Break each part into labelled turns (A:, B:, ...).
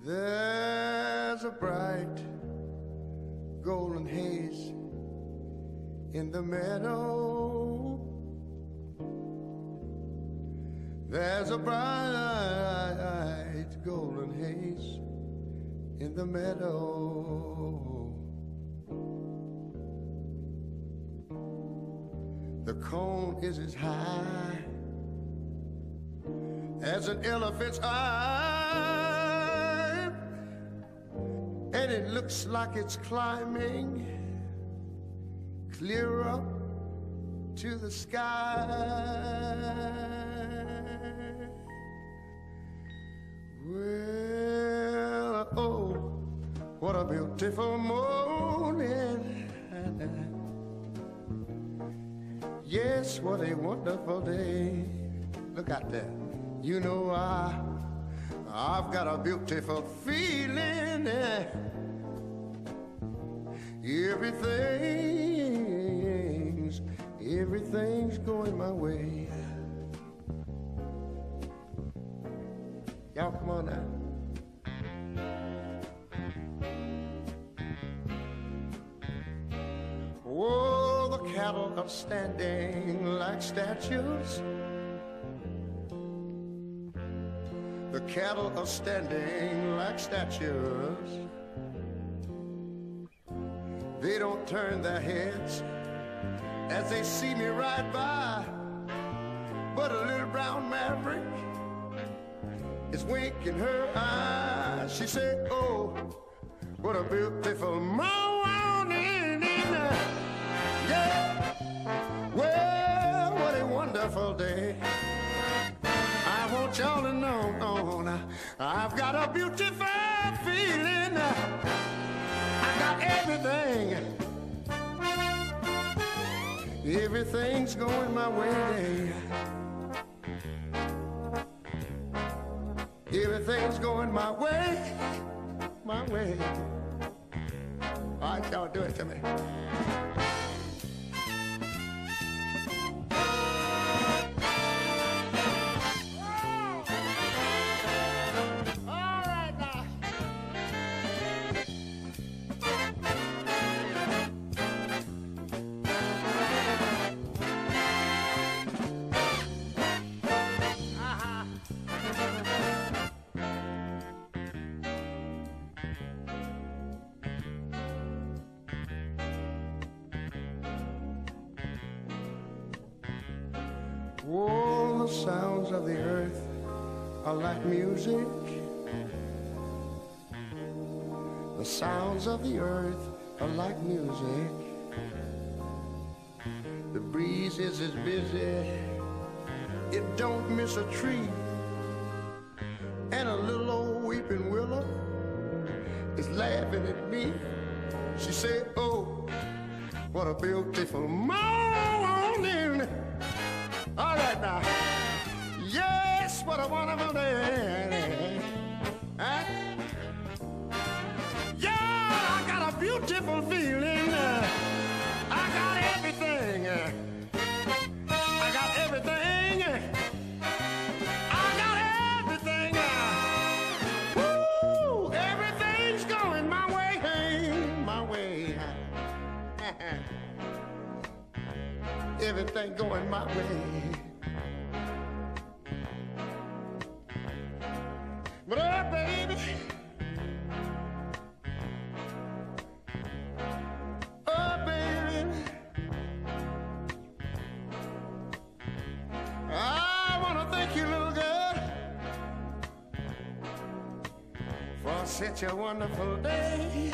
A: There's a bright golden haze in the meadow. There's a bright golden haze in the meadow. The cone is as high as an elephant's eye, and it looks like it's climbing clear up to the sky. Well, oh, what a beautiful morning. Yes, what a wonderful day. Look out there. You know I've got a beautiful feeling. Everything's going my way. Y'all come on now. Oh, the cattle are standing like statues. The cattle are standing like statues. They don't turn their heads as they see me ride by, but a little brown maverick is winking her eyes. She said, oh, what a beautiful morning. Yeah, well, what a wonderful day. I want y'all to know I've got a beautiful feeling. I got everything. Everything's going my way. Everything's going my way, my way. All right, y'all do it to me. Oh, the sounds of the earth are like music. The sounds of the earth are like music. The breeze is as busy, it don't miss a tree. And a little old weeping willow is laughing at me. She said, oh, what a beautiful morning. All right now. Yes, what a wonderful day. Huh? Yeah, I got a beautiful feeling. I got everything. I got everything. I got everything. Woo! Everything's going my way. My way. Everything going my way. But oh, baby, oh, baby, I want to thank you, little girl, for such a wonderful day.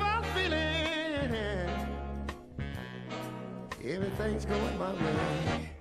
A: Everything's going my way.